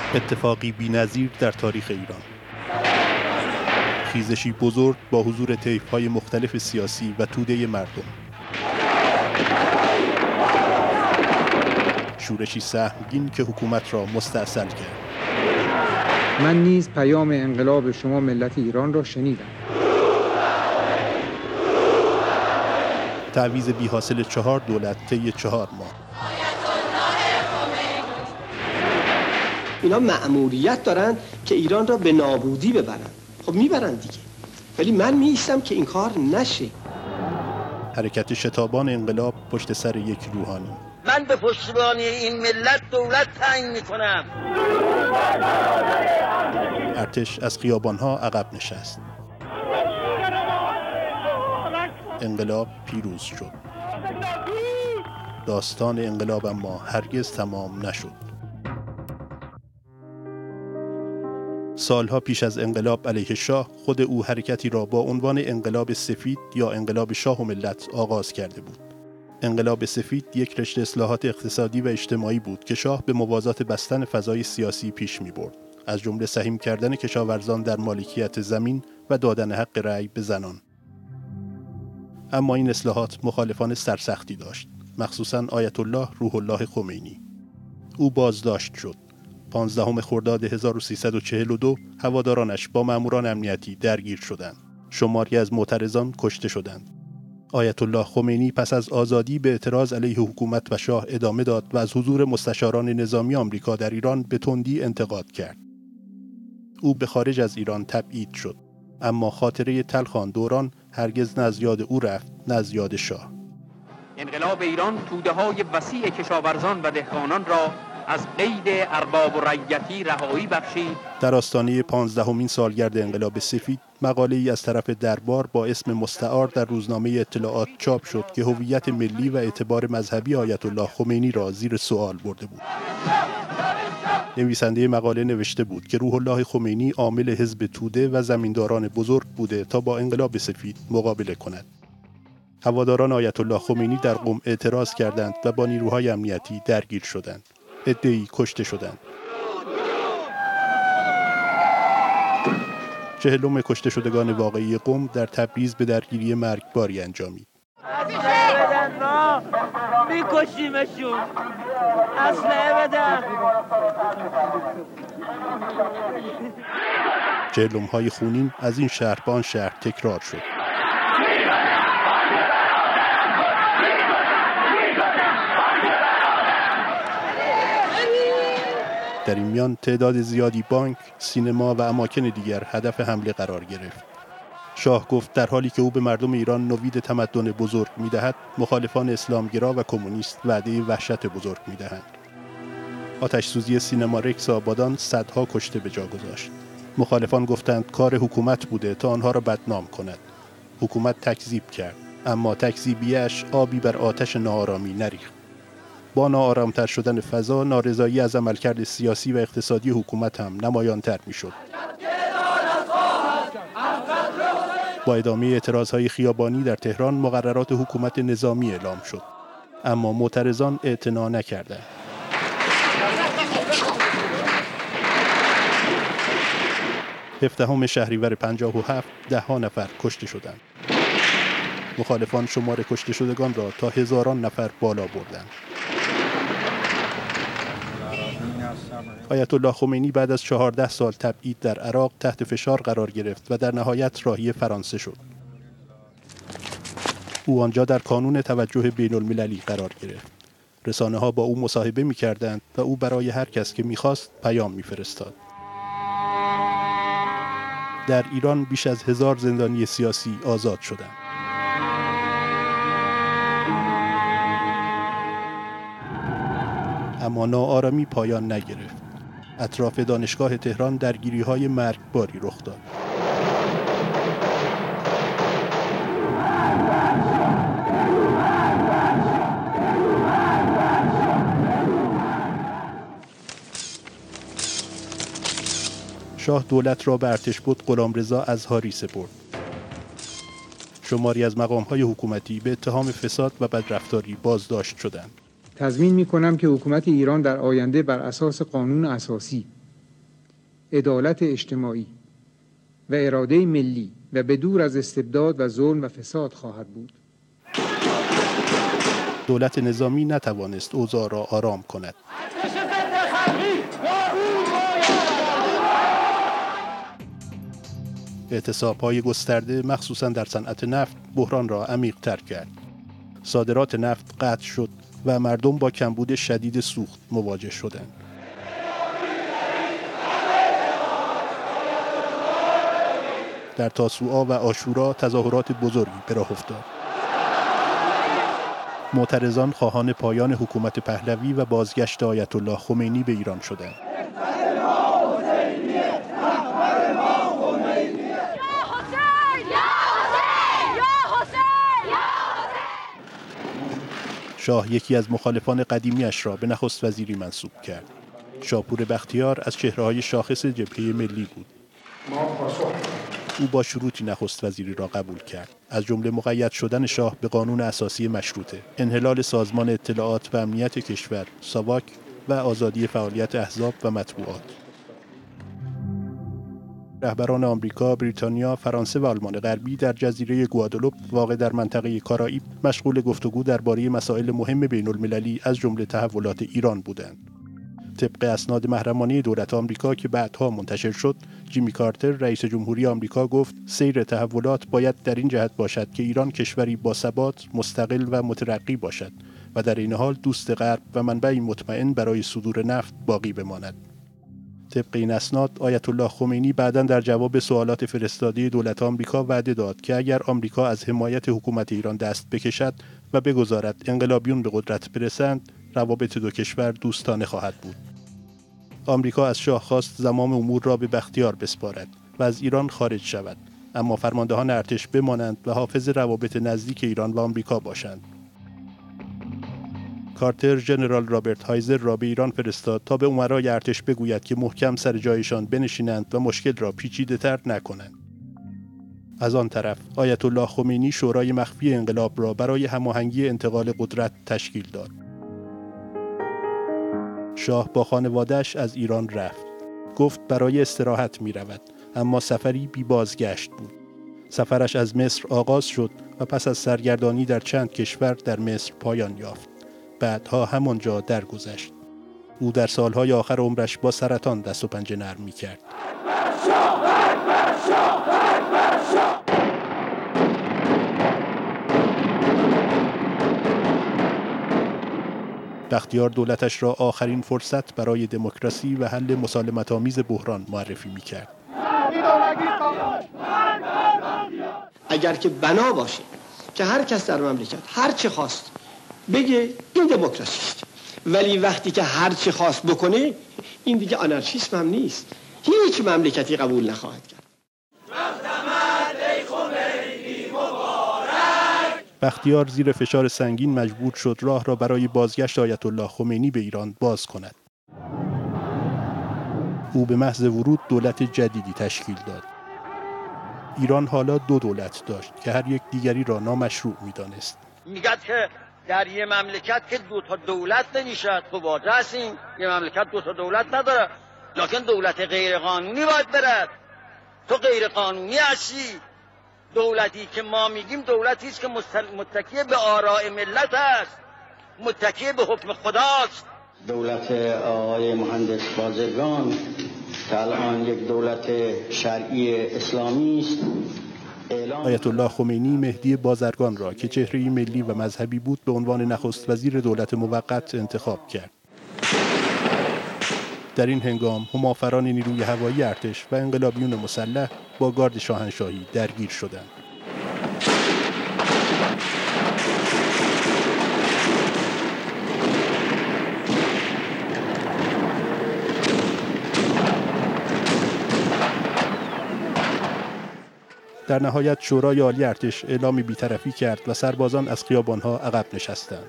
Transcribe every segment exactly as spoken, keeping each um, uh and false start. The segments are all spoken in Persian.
اتفاقی بی‌نظیر در تاریخ ایران. خیزشی بزرگ با حضور طیف‌های مختلف سیاسی و توده مردم. شورشی سهمگین که حکومت را مستأصل کرد. من نیز پیام انقلاب شما ملت ایران را شنیدم. تعویض بی حاصل چهار دولت طی چهار ماه. اینا مأموریت دارن که ایران را به نابودی ببرن. خب میبرن دیگه. ولی من می‌ایستم که این کار نشه. حرکت شتابان انقلاب پشت سر یک روحانی. من به پشتیبانی این ملت دولت تعیین میکنم. ارتش از خیابانها عقب نشست. انقلاب پیروز شد. داستان انقلاب اما هرگز تمام نشد. سالها پیش از انقلاب علیه شاه، خود او حرکتی را با عنوان انقلاب سفید یا انقلاب شاه و ملت آغاز کرده بود. انقلاب سفید یک رشته اصلاحات اقتصادی و اجتماعی بود که شاه به موازات بستن فضای سیاسی پیش می برد، از جمله سهیم کردن کشاورزان در مالکیت زمین و دادن حق رأی به زنان. اما این اصلاحات مخالفان سرسختی داشت، مخصوصاً آیت الله روح الله خمینی. او بازداشت شد. پانزدهم خرداد هزار و سیصد و چهل و دو هوادارانش با ماموران امنیتی درگیر شدند. شماری از معترضان کشته شدند. آیت الله خمینی پس از آزادی به اعتراض علیه حکومت و شاه ادامه داد و از حضور مستشاران نظامی آمریکا در ایران به تندی انتقاد کرد. او به خارج از ایران تبعید شد، اما خاطره تلخ آن دوران هرگز نه از یاد او رفت نه از یاد شاه. انقلاب ایران توده‌های وسیع کشاورزان و دهقانان را از قید ارباب و رعیتی رهایی بخشید. در آستانه پانزدهمین سالگرد انقلاب سفید، مقاله ای از طرف دربار با اسم مستعار در روزنامه اطلاعات چاپ شد که هویت ملی و اعتبار مذهبی آیت الله خمینی را زیر سوال برده بود. نویسنده مقاله نوشته بود که روح الله خمینی عامل حزب توده و زمینداران بزرگ بوده تا با انقلاب سفید مقابله کند. هواداران آیت الله خمینی در قم اعتراض کردند و با نیروهای امنیتی درگیر شدند. عده‌ای کشته شدند. چهلم کشته شدگان واقعی قم در تبریز به درگیری مرگباری انجامید. اسلحه بدن ما میکشیمشون. اسلحه بدن. چهلم‌های خونین از این شهر به آن شهر تکرار شد. در این میان تعداد زیادی بانک، سینما و اماکن دیگر هدف حمله قرار گرفت. شاه گفت در حالی که او به مردم ایران نوید تمدن بزرگ می‌دهد، مخالفان اسلامگرا و کمونیست وعده وحشت بزرگ می‌دهند. آتش سوزی سینما رکس آبادان صدها کشته به جا گذاشت. مخالفان گفتند کار حکومت بوده تا آنها را بدنام کند. حکومت تکذیب کرد، اما تکذیبیش آبی بر آتش ناآرامی نریخت. با ناآرامتر شدن فضا، نارضایی از عملکرد سیاسی و اقتصادی حکومت هم نمایان‌تر می‌شد. با ادامه اعتراضهای خیابانی در تهران، مقررات حکومت نظامی اعلام شد، اما معترضان اعتنا نکردند. هفدهم شهریور پنجاه و هفت ده‌ها نفر کشته شدند. مخالفان شمار کشته شدگان را تا هزاران نفر بالا بردند. آیت الله خمینی بعد از چهارده سال تبعید در عراق تحت فشار قرار گرفت و در نهایت راهی فرانسه شد. او آنجا در کانون توجه بین المللی قرار گرفت. رسانه ها با او مصاحبه می کردند و او برای هر کس که می خواست پیام می فرستاد. در ایران بیش از هزار زندانی سیاسی آزاد شدند. اما ناآرامی پایان نگرفت. اطراف دانشگاه تهران درگیری‌های مرگباری رخ داد. شاه دولت را به ارتشبد غلامرضا ازهاری سپرد. شماری از مقام‌های حکومتی به اتهام فساد و بدرفتاری بازداشت شدند. تضمین می‌کنم که حکومت ایران در آینده بر اساس قانون اساسی عدالت اجتماعی و اراده ملی و به دور از استبداد و ظلم و فساد خواهد بود. دولت نظامی نتوانست اوضاع را آرام کند. اعتصاب‌های گسترده مخصوصاً در صنعت نفت بحران را عمیق‌تر کرد. صادرات نفت قطع شد و مردم با کمبود شدید سوخت مواجه شدند. در تاسوعا و عاشورا تظاهرات بزرگی به راه افتاد. معترضان خواهان پایان حکومت پهلوی و بازگشت آیت الله خمینی به ایران شدند. شاه یکی از مخالفان قدیمیش را به نخست وزیری منصوب کرد. شاپور بختیار از چهره‌های شاخص جبهه ملی بود. او با شروطی نخست وزیری را قبول کرد، از جمله مقید شدن شاه به قانون اساسی مشروطه، انحلال سازمان اطلاعات و امنیت کشور ساواک و آزادی فعالیت احزاب و مطبوعات. رهبران آمریکا، بریتانیا، فرانسه و آلمان غربی در جزیره گوادلوپ واقع در منطقه کارائیب مشغول گفتگو درباره مسائل مهم بین المللی از جمله تحولات ایران بودند. طبق اسناد محرمانه دولت آمریکا که بعدها منتشر شد، جیمی کارتر رئیس جمهوری آمریکا گفت سیر تحولات باید در این جهت باشد که ایران کشوری با ثبات، مستقل و مترقی باشد و در این حال دوست غرب و منبعی مطمئن برای صدور نفت باقی بماند. طبق این اسناد آیت الله خمینی بعداً در جواب سوالات فرستاده دولت آمریکا وعده داد که اگر آمریکا از حمایت حکومت ایران دست بکشد و بگذارد انقلابیون به قدرت برسند، روابط دو کشور دوستانه خواهد بود. آمریکا از شاه خواست زمام امور را به بختیار بسپارد و از ایران خارج شود، اما فرماندهان ارتش بمانند و حافظ روابط نزدیک ایران و آمریکا باشند. کارتر ژنرال رابرت هایزر را به ایران فرستاد تا به امرای ارتش بگوید که محکم سر جایشان بنشینند و مشکل را پیچیده‌تر نکنند. از آن طرف آیت الله خمینی شورای مخفی انقلاب را برای هماهنگی انتقال قدرت تشکیل داد. شاه با خانواده‌اش از ایران رفت. گفت برای استراحت می رود، اما سفری بی بازگشت بود. سفرش از مصر آغاز شد و پس از سرگردانی در چند کشور در مصر پایان یافت. بعدها همانجا درگذشت. او در سالهای آخر عمرش با سرطان دست و پنجه نرم می کرد. بختیار دولتش را آخرین فرصت برای دموکراسی و حل مسالمت‌آمیز بحران معرفی می‌کرد. اگر که بنا باشه که هر کس در مملکت هر چه خواست بگه این دموکراسی است، ولی وقتی که هر چه خواست بکنه این دیگه آنارشیسم هم نیست، هیچ مملکتی قبول نخواهد کرد. بختیار زیر فشار سنگین مجبور شد راه را برای بازگشت آیت الله خمینی به ایران باز کند. او به محض ورود دولت جدیدی تشکیل داد. ایران حالا دو دولت داشت که هر یک دیگری را نامشروع می‌دانست. میگد که در یه مملکت که دو تا دولت نمیشد، خب واضح هستیم یه مملکت دو تا دولت نداره، لکن دولت غیر قانونی باید برد. تو غیر قانونی هستی. دولتی که ما میگیم دولتی است که متکی به آراء ملت است، متکی به حکم خداست. دولت آقای مهندس بازرگان که الان یک دولت شرعی اسلامی است. آیت الله خمینی مهدی بازرگان را که چهره‌ای ملی و مذهبی بود به عنوان نخست وزیر دولت موقت انتخاب کرد. در این هنگام همافران نیروی هوایی ارتش و انقلابیون مسلح با گارد شاهنشاهی درگیر شدند. در نهایت شورای عالی ارتش اعلام بی‌طرفی کرد و سربازان از خیابان‌ها عقب نشستند.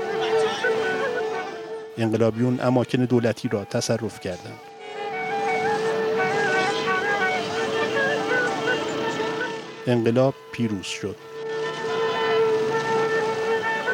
انقلابیون اماکن دولتی را تصرف کردند. انقلاب پیروز شد.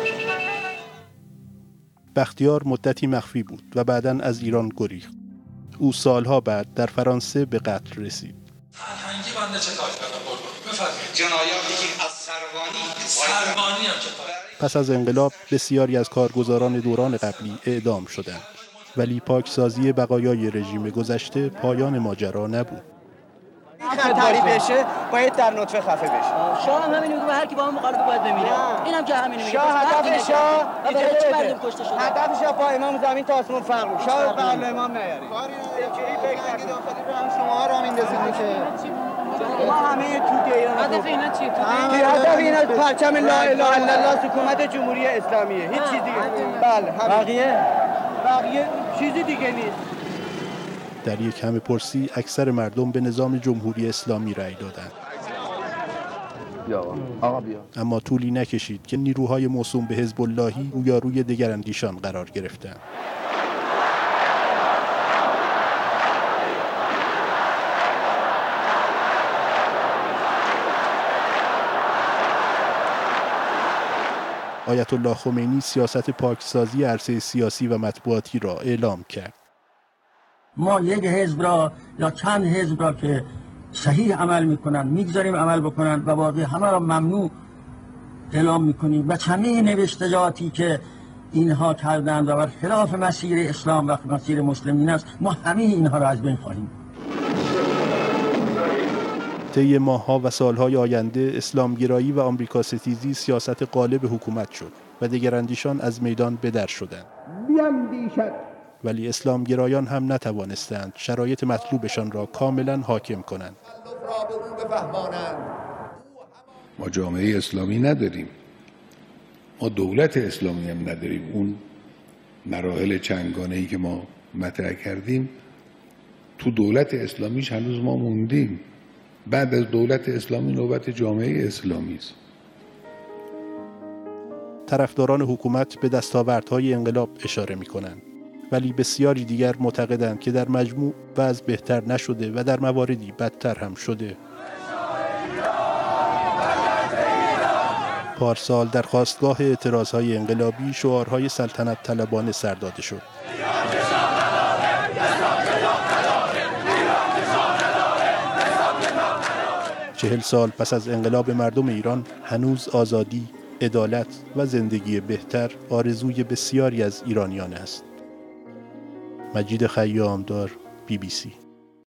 بختیار مدتی مخفی بود و بعداً از ایران گریخت. او سالها بعد در فرانسه به قتل رسید. فرهنگی بنده چه کار کردم قربان؟ بفرمایید. جنایاتی که از سروانی سروانی هم چه. پس از انقلاب بسیاری از کارگزاران دوران قبلی اعدام شدند. ولی پاکسازی بقایای رژیم گذشته پایان ماجرا نبود. خطری بشه باید در نطفه خفه بشه. شاه هم همین میگه هر کی با هم مخالفه باید بمیره. اینم که همین میگه. شاه هدف شاه چه مردم کشته شده. هدف شاه با امام زمین تا آسمون فرق می‌کنه. شاه قبل امام نیاری. کاری اینجوری فکر نکنید داخلی رو هم شما رو هم میندازید که ما همه تو ایران. هدف اینا چیه؟ هدف اینا پرچم لا اله الا الله حکومت جمهوری اسلامیه. هیچ چیزی دیگه. بله. بقیه بقیه چیزی دیگه نیست. در یک همه پرسی اکثر مردم به نظام جمهوری اسلامی رأی دادند. اما طولی نکشید که نیروهای موسوم به حزب اللهی رویاروی دگراندیشان قرار گرفتند. آیت الله خمینی سیاست پاکسازی عرصه سیاسی و مطبوعاتی را اعلام کرد. ما یک حزب را یا چند حزب را که صحیح عمل میکنند میگذاریم عمل بکنند و باقی همه را ممنوع اعلام میکنیم و همه نوشتجاتی که اینها کردند و بر خلاف مسیر اسلام و مسیر مسلمین است ما همه اینها را از بین خواهیم. طی ماه‌ها و سال‌های آینده اسلامگرایی و آمریکا ستیزی سیاست غالب حکومت شد و دگراندیشان از میدان به در شدند. ولی اسلامگرایان هم نتوانستند شرایط مطلوبشان را کاملا حاکم کنند. ما جامعه اسلامی نداریم، ما دولت اسلامی هم نداریم. اون مراحل چندگانه‌ای که ما مطرح کردیم تو دولت اسلامیش هنوز ما موندیم. بعد از دولت اسلامی نوبت جامعه اسلامی است. طرفداران حکومت به دستاوردهای انقلاب اشاره می‌کنند، ولی بسیاری دیگر معتقدند که در مجموع وضع بهتر نشده و در مواردی بدتر هم شده. پارسال در خواستگاه اعتراضهای انقلابی شعارهای سلطنت طلبانه سر داده شد. چهل سال پس از انقلاب مردم ایران هنوز آزادی، عدالت و زندگی بهتر آرزوی بسیاری از ایرانیان است. مجید خیامدار، بی بی سی.